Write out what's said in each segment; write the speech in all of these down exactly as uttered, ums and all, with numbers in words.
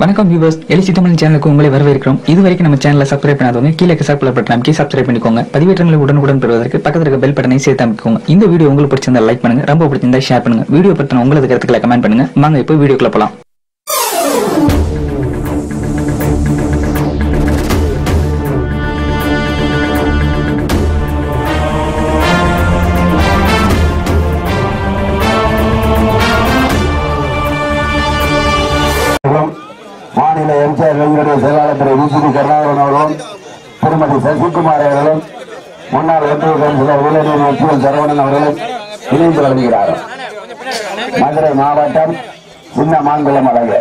வணக்கம் வியூவர்ஸ், எலிசி தமிழ் சேனலுக்கு உங்களை வரவேற்கிறோம். இதுவரைக்கும் நம்ம சேனலை சப்ஸ்கிரைப் பண்ணாதவங்க கீழே சப்ஸ்கிரைப் பட்டன் அமைக்கி சப்ஸ்கிரைப் பண்ணிக்கோங்க. பதிவேற்றங்களை உடனுக்குடன் பெறுவதற்கு பக்கத்தில் இருக்க பெல் பட்டனை சேர்த்து அமைக்கோங்க. இந்த வீடியோ உங்களுக்கு பிடிச்சிருந்தா லைக் பண்ணுங்க, ரொம்ப பிடிச்சிருந்தா ஷேர் பண்ணுங்க. வீடியோ பத்தின உங்களது கருத்துக்களை கமெண்ட் பண்ணுங்க. வாங்க இப்போ வீடியோக்குள்ள போலாம். மாநில எம்ஜிஆர் இளைஞருடைய செயலாளர் திரு வி சி கருணாகரன் அவர்களும் திருமதி சசிகுமார் அவர்களும் முன்னாள் ஒன்றிய கவுன்சிலர் வீரநீர் எச் சரவணன் அவர்களும் இணைந்து வழங்குகிறார்கள். மதுரை மாவட்டம் சின்ன மாங்குளம் அழகு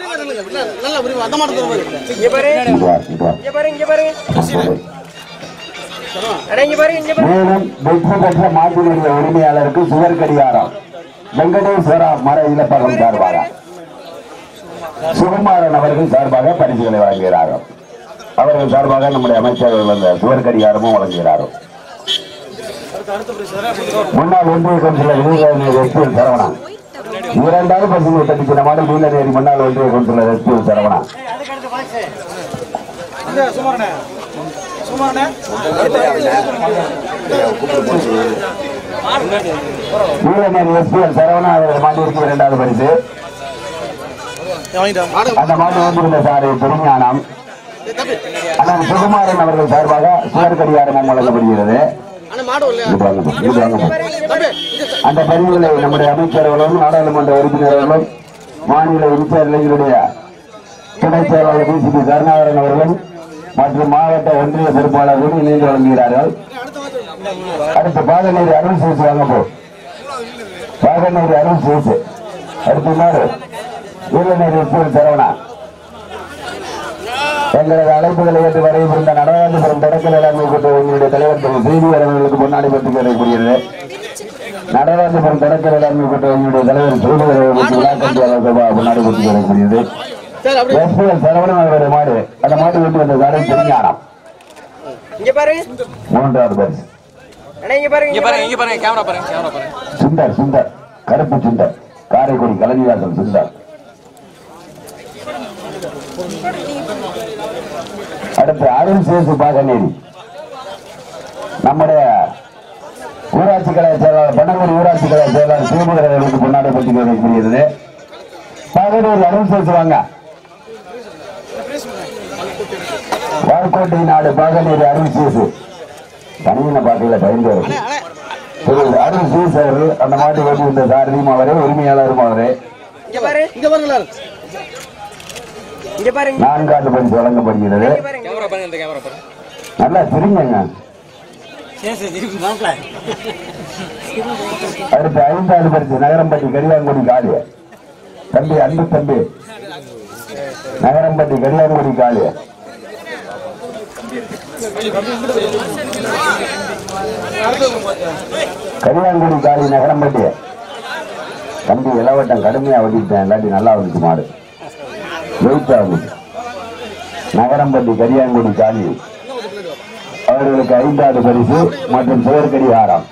மேலும் வெற்றி பெற்ற மாட்டினுடைய உரிமையாளருக்கு சுவர் கடிகாரம் வெங்கடேஸ்வரா மர இலப்பகம் சார்பாக சுகுமாரன் அவர்கள் சார்பாக பரிசுகளை வழங்குகிறார்கள். அவர்கள் சார்பாக நம்முடைய அமைச்சர்கள் அந்த சுவர் கடிகாரமும் வழங்குகிறார்கள். முன்னாள் ஒன்றிய கவுன்சிலர் வீரநீர் எச் சரவணன் இரண்டாவது பரிசுகளை தட்டிச்சின மாடல் வீரநேரி முன்னாள் ஒன்றிய councillor H Saravanan Veeraneri S P Saravanan அவர்கள் மாட்டிற்கு இரண்டாவது பரிசு. அந்த மாட்டு வந்திருந்த சாரை பெருஞானம் அண்ணன் சுகுமாரன் அவர்கள் சார்பாக சுவர் கடிகாரமும் வழங்கப்படுகிறது. அந்த பதிவுகளை நம்முடைய அமைச்சர்களும் நாடாளுமன்ற உறுப்பினர்களும் மாநில இன்சார்ஜ் இளைஞருடைய துணை செயலாளர் வி சி கருணாகரன் அவர்களும் மற்றும் மாவட்ட ஒன்றிய பொறுப்பாளர்களும் இணைந்து வழங்குகிறார்கள். அடுத்து பாகநேரி அருள் சேசு வாங்கப்போ பாகநேரி அருள் சேசு அடுத்த நாடு வீரநீர் எச் சரவணா எங்களது அழைப்புகளை ஏற்று வரையிருந்த நடராஜபுரம் தொடக்க வேளாண்மை கூட்ட எங்களுடைய தலைவர் திரு செய்தி அவர்களுக்கு பொன்னாடி பற்றி கிடைக்கக்கூடியது. நடராஜபுரம் தொடக்க வேளாண்மை கூட்ட எங்களுடைய தலைவர் செய்தி அவர்களுக்கு விழாக்கட்சி பொன்னாடி பற்றி கிடைக்கக்கூடியது. எஸ் பி எல் சரவணன் அவருடைய மாடு அந்த மாட்டு வீட்டு வந்த சாலை பெருஞானம் மூன்றாவது பரிசு. சுந்தர் சுந்தர் கருப்பு சுந்தர் காரைக்குடி கலைஞராசன் சுந்தர். அடுத்து அருள் சேசு பாகநேரி நம்முடைய ஊராட்சி கழக செயலாளர் பண்ணங்குடி ஊராட்சி கழக செயலாளர் சிவமுகர்களுக்கு பொன்னாடை பற்றி கிடைக்கக்கூடியது. பாகநேரி அருள் சேசு வாங்க வால்கோட்டை நாடு பாகநேரி அருள் சேசு தனியின பாட்டில பயந்து அருள் சேசு அவர்கள் அந்த மாட்டு ஓட்டி வந்த சாரதியும் அவரே உரிமையாளரும் அவரே நான்காவது பரிசு வழங்கப்படுகிறது. நல்லா தெரியுங்க. அடுத்து ஐந்தாவது பரிசு நகரம்பட்டி கரியாங்குடி காளிய தம்பி அன்பு தம்பி நகரம்பட்டி கரியாங்குடி காளிய கரியாங்குடி காளி நகரம்பட்டி தம்பி இளவட்டம் கடுமையா வடிட்டேன் இல்லாட்டி நல்லா வந்துச்சு மாடு நகரம்பட்டி கரியாங்குடி காளி அவர்களுக்கு ஐந்தாவது பரிசு மற்றும் சுவர் கடிகாரம்.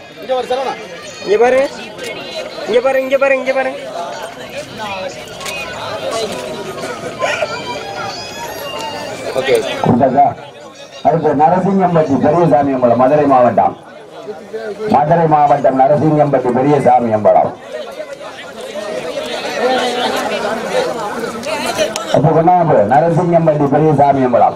அடுத்து நரசிங்கம்பட்டி பெரியசாமி அம்பலம் மதுரை மாவட்டம் மதுரை மாவட்டம் நரசிங்கம்பட்டி பெரியசாமி அம்பலம் அப்ப கொண்டாங்க நரசிங்கம்பட்டி பெரியசாமி அம்பலம்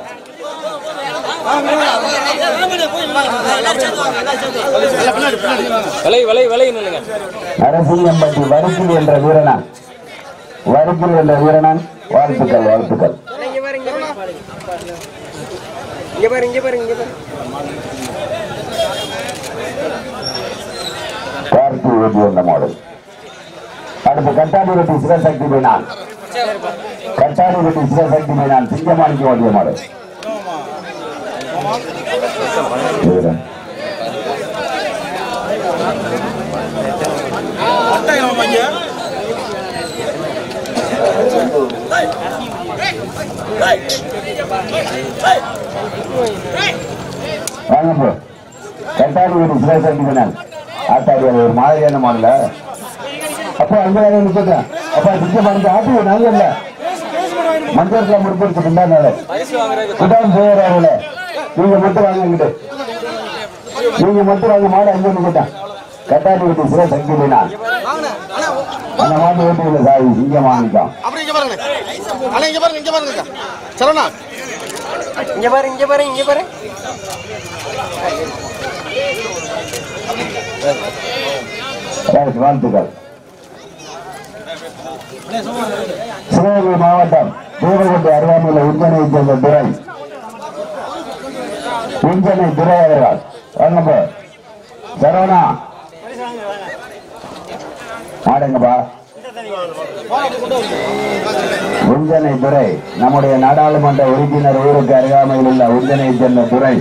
நரசிங்கம்பட்டி வரிக்கில் என்ற வீரனன் வரிக்கில் என்ற வீரனன் வாழ்த்துக்கள் வாழ்த்துக்கள். கார்த்தி ஓட்டி வந்த மாடல். அடுத்து கட்டாடிவெட்டி சிவசக்தி மீனான் கட்டாடிவெட்டி சிவசக்தி மீனான் சிங்கமாணிக்கு ஓட்டிய மாடல். வாங்க கட்டாடிவெட்டி சிவசக்தி மீனான் ஆட்டாடி ஒரு மாதிரியான மாடல அப்ப அங்க நிக்கிறேன் அப்ப சிங்க மருந்து ஆட்டு நல்ல மஞ்சள் முடிப்பிடிச்சு பின்னாடி போயிடறாங்களே நீங்க மட்டும் வாங்கிட்டு நீங்க மட்டும் வாங்க மாடு அஞ்சு கேட்டான் கட்டாட்டி வீட்டு சில சக்தி நான் அந்த மாட்டு வீட்டுல சாய் இங்க வாங்கிட்டோம் இங்க பாரு இங்க பாரு இங்க பாரு வாழ்த்துக்கள். சிவகங்கை மாவட்டம் தேவகோட்டை அருகாமையில் உஞ்சனை சேர்ந்த துறை உஞ்சனை துறை அவர்கள் வாங்கப்ப சரவணா மாடுங்கப்பா. உஞ்சனை துறை நம்முடைய நாடாளுமன்ற உறுப்பினர் ஊருக்கு அருகாமையில் உள்ள உஞ்சனை சேர்ந்த துறை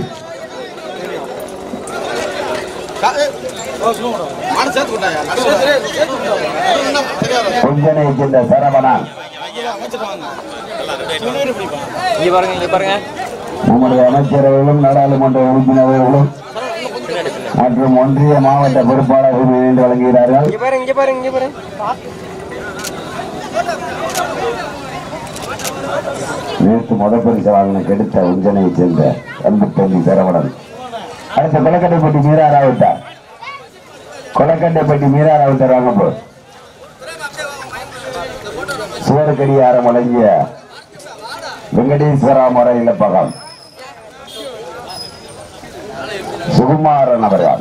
உஞ்சனை சேர்ந்த சரவணன் நம்முடைய அமைச்சரவர்களும் நாடாளுமன்ற உறுப்பினர்களும் மற்றும் ஒன்றிய மாவட்ட பொறுப்பாளர்கள் இணைந்து வழங்குகிறார்கள். நேற்று முதல் பரிசு வாங்கின கெடுத்த உஞ்சனை சேர்ந்த அன்பு தம்பி சரவணன். அடுத்த கொலக்கட்டைப்பட்டி மீரா ராவுட்டார் கொலக்கட்டைப்பட்டி மீரா ராவுட்டார் வாங்கப்போ சுவர்கடியாரம் வழங்கிய வெங்கடேஸ்வரா முறை இலப்பகம் சுகுமாரன் அவர்கள்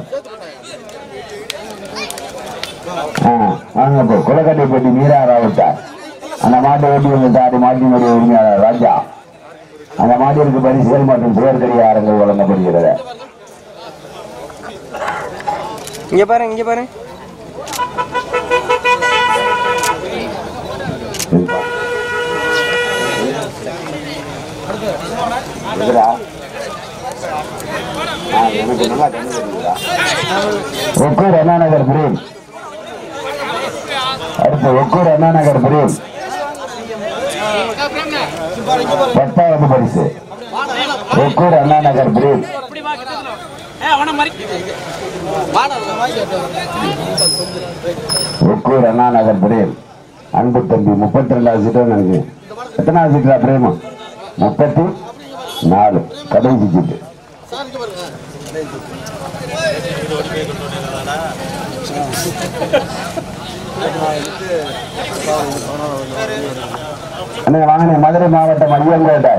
வாங்கப்போ கொலக்கட்டைப்பட்டி மீரா ராவுட்டார். அந்த மாட்டை ஓட்டி வந்த தாடி மாட்டினுடைய உரிமையாளர் ராஜா. அந்த மாட்டிற்கு பரிசுகள் மற்றும் சுவர்கடியாரங்கள் வழங்கப்படுகிறது. இங்க பாரு இங்க பாரு ஒக்கூர் அண்ணா நகர் பிரேம். அடுத்து ஒக்கூர் அண்ணா நகர் பிரேம் பத்தாவது பரிசு. ஒக்கூர் அண்ணா நகர் பிரேம் ஒக்கூர் அண்ணா நகர் பிரேம் அன்பு தம்பி முப்பத்தி ரெண்டாவது சீட்டு எனக்கு எத்தனாவது சீட்டா பிரேமா முப்பத்தி நாலு கடைசி சீட்டு. வாங்கின மதுரை மாவட்டம் ஐயங்கோட்டை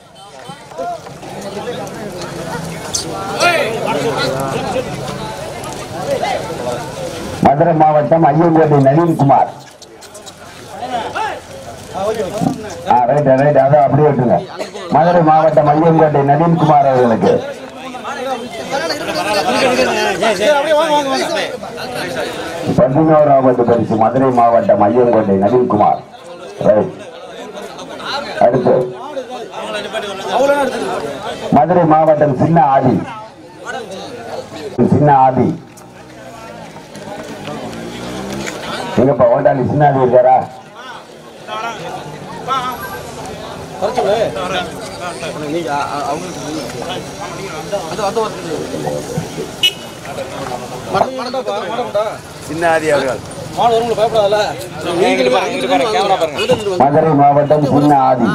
மதுரை மாவட்டம் ஐயங்கோட்டை நவீன்குமார். அதை அப்படியே விட்டுங்க. மதுரை மாவட்டம் ஐயங்கோட்டை நவீன்குமார் அவர்களுக்கு பதினோராவது பரிசு மதுரை மாவட்டம் ஐயங்கோட்டை நவீன்குமார். அடுத்து மதுரை மாவட்டம் சின்ன ஆதி சின்ன ஆதி எங்கப்பா ஓட்டாளி சின்ன ஆதி இருக்காரா? சின்ன ஆதி அவர்கள் மதுரை மாவட்டம் சின்ன ஆதி.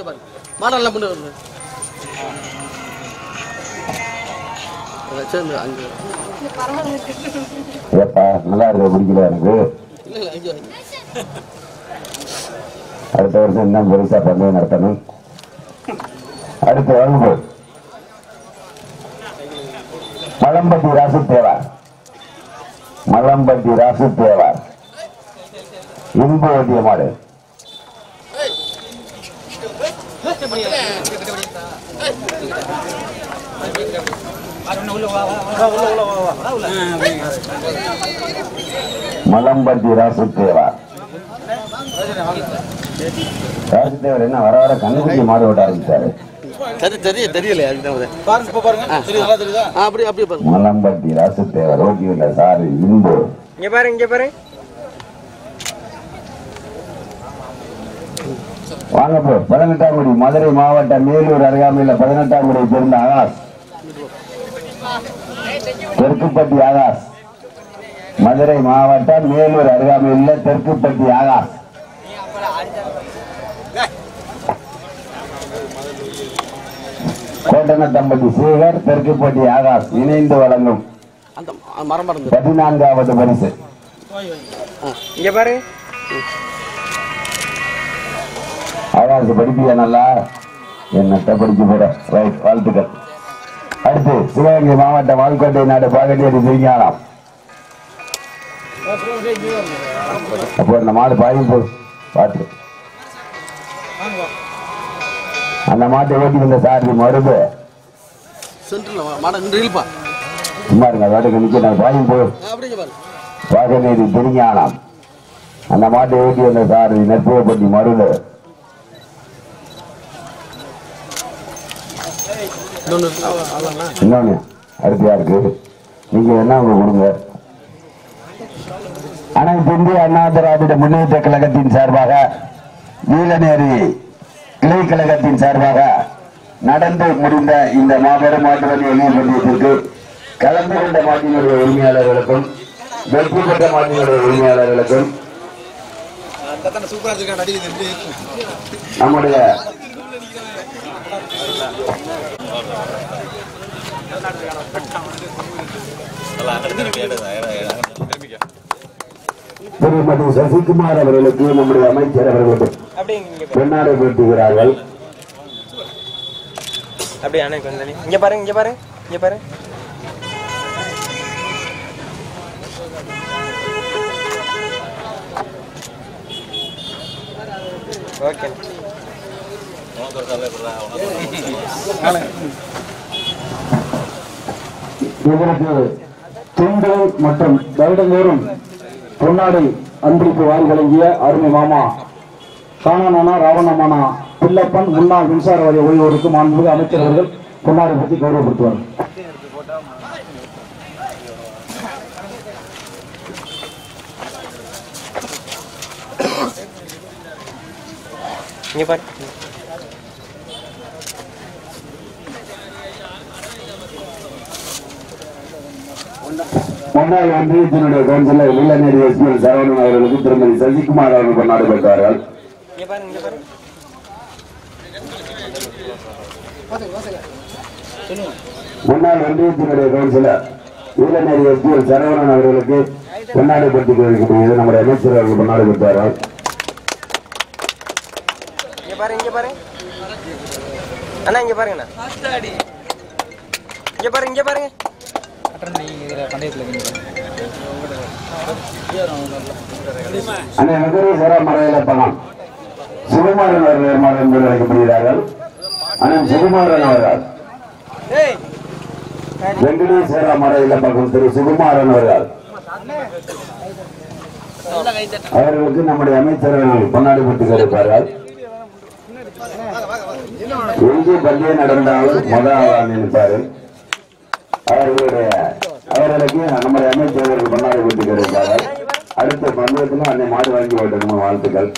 நல்லா இருக்க பிடிக்கல எனக்கு. அடுத்த வருஷம் இன்னும் பெருசா பந்தயம் நடத்தணும். அடுத்த வகுப்பு மலம்பட்டி ராசு தேவார் மலம்பட்டி ராசு தேவார் இன்பு ஓட்டிய மாடு. மலம்பட்டி ராசு தேவார் ராசு தேவர் என்ன வர வர கண்ணுக்குட்டி மாடு ஓட்ட ஆரம்பிச்சாரு. மலம்பட்டி ராசு தேவர் ஓட்டியுள்ள சாரு இன்பு. இங்க பாரு இங்க பாரு வாங்க போ. பதினெட்டாம் குடி மதுரை மாவட்டம் மேலூர் அருகாமையில் பதினெட்டாம் குடியை சேர்ந்த ஆகாஷ் தெற்குப்பட்டி ஆகாஷ். மதுரை மாவட்டம் மேலூர் அருகாமையில் தெற்குப்பட்டி ஆகாஷ் கோட்டனத்தம்பட்டி சேகர், தெற்குப்பட்டி ஆகாஷ் இணைந்து வழங்கும் பதினான்காவது பரிசு. இங்க பாரு ஆகாஷ் படிப்பியா நல்லா? என்னத்த படிச்சு போற. ரைட், வாழ்த்துக்கள். அடுத்து சிவகங்கை மாவட்டம் வால்கோட்டை நாடு பாகடியாடி திருஞானம். அப்போ அந்த மாடு பாயும் போ பாட்டு அந்த மாட்டை ஓட்டி வந்த சாரதி மருது சும்மா இருங்க. அதோட நிக்க பாயும் போ பாகடியாடி திருஞானம். அந்த மாட்டை ஓட்டி வந்த சாரதி நெற்புவப்பட்டி மருது. இன்னொன்னு அடுத்து யாருக்கு? நீங்க என்ன உங்க கொடுங்க. அனைத்து இந்திய அண்ணா திராவிட முன்னேற்ற கழகத்தின் சார்பாக, நீலநேரி கிளை கழகத்தின் சார்பாக நடந்து முடிந்த இந்த மாபெரும் மாட்டு வண்டி பந்தயத்திற்கு கலந்து கொண்ட மாட்டினுடைய உரிமையாளர்களுக்கும் வெற்றி பெற்ற மாட்டினுடைய உரிமையாளர்களுக்கும் நம்முடைய திருமதி சசிகுமார் அவர்களுக்கு நம்முடைய அமைச்சர் அவர்களுக்கு பொன்னாடை போட்டுகிறார்கள். இங்க பாருங்க, இங்க பாருங்க, இங்க பாருங்க. ஓகே. இதற்கு துண்டு மற்றும் வருடந்தோறும் பொன்னாடை அன்பளிப்பு வாரி வழங்கிய அருமை மாமா காணானா ராவணமானா பிள்ளப்பன் முன்னாள் மின்சார வாரிய ஓய்வோருக்கு மாண்புமிகு அமைச்சர் அவர்கள் பொன்னாடை பற்றி கௌரவப்படுத்துவார். இங்க பாரு. முன்னாள் ஒன்றியத்தினுடைய கவுன்சிலர் நீலநேரி எஸ்பிஎல் சரவணன் அவர்களுக்கு திருமதி சசிகுமார் அவர்கள் கொண்டாடி பெற்றார்கள். முன்னாள் ஒன்றியத்தினுடைய கவுன்சிலர் நீலநேரி எஸ்பிஎல் சரவணன் அவர்களுக்கு கொண்டாடி பெற்றுக் கொண்டிருக்கிறது நம்முடைய அமைச்சர் அவர்கள் கொண்டாடி பெற்றார்கள். அண்ணா இங்க பாருங்க, இங்க பாருங்க, இங்க பாருங்க. மறையிலப்பணம் சுகுமாரன் அவர்கள் என்று அழைக்கப்படுகிறார்கள். அண்ணன் சுகுமாரன் அவர்கள் வெங்கடேஸ்வர மறையிலப்பகம் திரு சுகுமாரன் அவர்கள் அவர்களுக்கு நம்முடைய அமைச்சர்கள் கொண்டாடி போட்டு கிடைப்பார்கள். எங்கு பள்ளியை நடந்தாலும் முதல் நினைப்பாரு. அவர்களுடைய அவர்களுக்கு நம்முடைய அமைச்சர்கள் கொண்டாடி போட்டு கிடைப்பார்கள். அடுத்த பந்தயத்திலும் அன்னை மாடு வாங்கி போட்டு வாழ்த்துக்கள்.